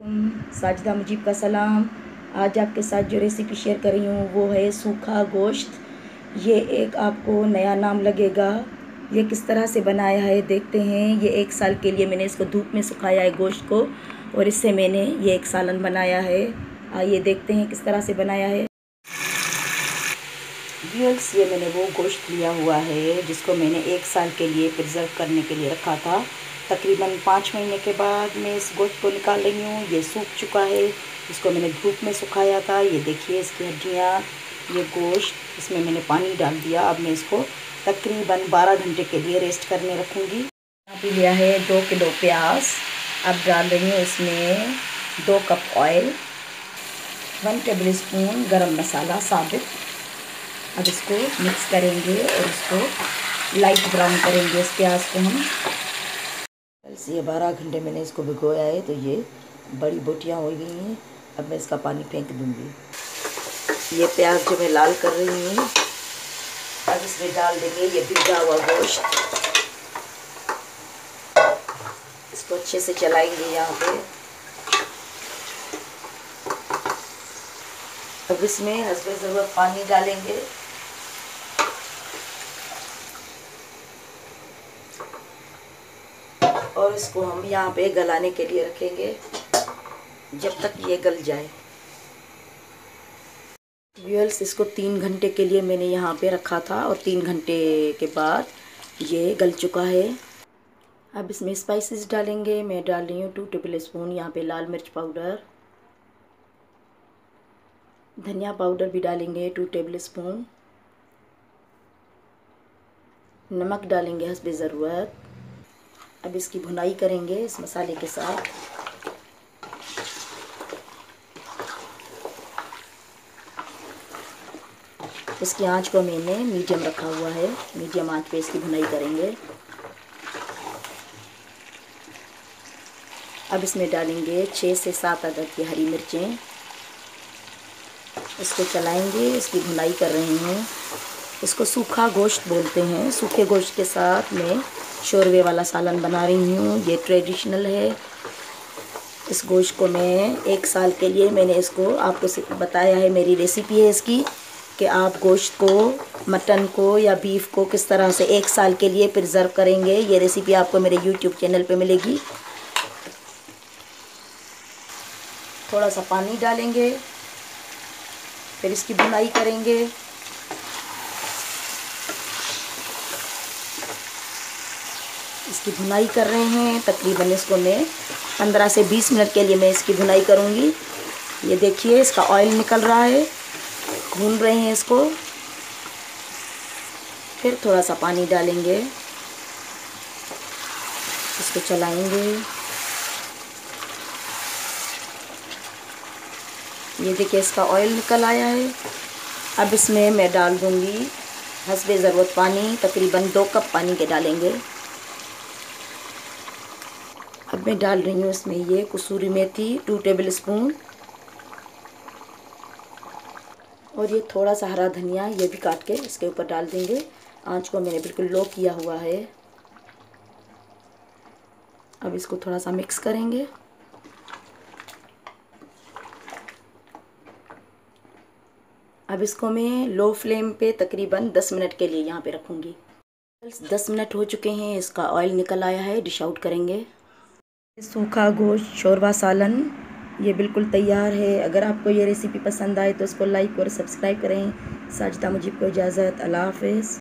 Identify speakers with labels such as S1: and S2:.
S1: साजिदा मुजीब का सलाम। आज आपके साथ जो रेसिपी शेयर कर रही हूँ वो है सूखा गोश्त। ये एक आपको नया नाम लगेगा। ये किस तरह से बनाया है देखते हैं। ये 1 साल के लिए मैंने इसको धूप में सुखाया है गोश्त को, और इससे मैंने ये एक सालन बनाया है। आइए देखते हैं किस तरह से बनाया है। व्यूअर्स, ये मैंने वो गोश्त लिया हुआ है जिसको मैंने 1 साल के लिए प्रिजर्व करने के लिए रखा था। तकरीबन 5 महीने के बाद मैं इस गोश्त को निकाल रही हूँ। ये सूख चुका है। इसको मैंने धूप में सुखाया था। ये देखिए इसकी हड्डियाँ, ये गोश्त, इसमें मैंने पानी डाल दिया। अब मैं इसको तकरीबन 12 घंटे के लिए रेस्ट करने रखूँगी। यहाँ पे लिया है 2 किलो प्याज। अब डाल रही हूँ इसमें 2 कप ऑयल, 1 टेबल स्पून गरम मसाला साबित। अब इसको मिक्स करेंगे और इसको लाइट ब्राउन करेंगे इस प्याज को हम। ये 12 घंटे मैंने इसको भिगोया है, तो ये बड़ी बोटियाँ हो गई हैं। अब मैं इसका पानी फेंक दूँगी। ये प्याज जो मैं लाल कर रही हूँ, अब इसमें डाल देंगे ये भिगा हुआ गोश्त। इसको अच्छे से चलाएंगे यहाँ पे। अब इसमें हस्बे ज़रूरत पानी डालेंगे। और इसको हम यहाँ पे गलाने के लिए रखेंगे जब तक ये गल जाए। व्यूअर्स, इसको 3 घंटे के लिए मैंने यहाँ पे रखा था और 3 घंटे के बाद ये गल चुका है। अब इसमें स्पाइसेस डालेंगे। मैं डाल रही हूँ 2 टेबल स्पून यहाँ पे लाल मिर्च पाउडर, धनिया पाउडर भी डालेंगे 2 टेबल स्पून, नमक डालेंगे हस्बे ज़रूरत। अब इसकी भुनाई करेंगे इस मसाले के साथ। इसकी आंच को मैंने मीडियम रखा हुआ है। मीडियम आंच पे इसकी भुनाई करेंगे। अब इसमें डालेंगे 6 से 7 अदद की हरी मिर्चें। इसको चलाएंगे, इसकी भुनाई कर रही हूँ। इसको सूखा गोश्त बोलते हैं। सूखे गोश्त के साथ मैं शोरवे वाला सालन बना रही हूँ। ये ट्रेडिशनल है। इस गोश्त को मैं 1 साल के लिए मैंने इसको आपको बताया है। मेरी रेसिपी है इसकी कि आप गोश्त को, मटन को या बीफ को किस तरह से 1 साल के लिए प्रिजर्व करेंगे। ये रेसिपी आपको मेरे YouTube चैनल पे मिलेगी। थोड़ा सा पानी डालेंगे, फिर इसकी भुनाई करेंगे। इसकी भुनाई कर रहे हैं। तकरीबन इसको मैं 15 से 20 मिनट के लिए मैं इसकी भुनाई करूँगी। ये देखिए इसका ऑयल निकल रहा है। भून रहे हैं इसको। फिर थोड़ा सा पानी डालेंगे, इसको चलाएंगे। ये देखिए इसका ऑयल निकल आया है। अब इसमें मैं डाल दूँगी हस्बे ज़रूरत पानी। तकरीबन 2 कप पानी के डालेंगे। अब मैं डाल रही हूँ इसमें ये कसूरी मेथी 2 टेबल स्पून, और ये थोड़ा सा हरा धनिया, ये भी काट के इसके ऊपर डाल देंगे। आंच को मैंने बिल्कुल लो किया हुआ है। अब इसको थोड़ा सा मिक्स करेंगे। अब इसको मैं लो फ्लेम पे तकरीबन 10 मिनट के लिए यहाँ पे रखूँगी। 10 मिनट हो चुके हैं। इसका ऑयल निकल आया है। डिश आउट करेंगे। सूखा गोश्त शोरवा सालन ये बिल्कुल तैयार है। अगर आपको ये रेसिपी पसंद आए तो इसको लाइक और सब्सक्राइब करें। साजिदा मुजीब को इजाज़त। अल्लाह हाफ़िज़।